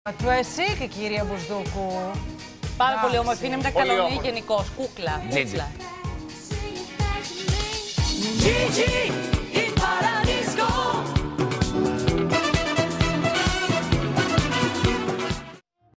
Του εσύ και κυρία Μπουσδούκου. Πάρα πολύ όμορφη. Είναι μια καλονή γενικώς. Κούκλα. Τζίτζι. Gigi!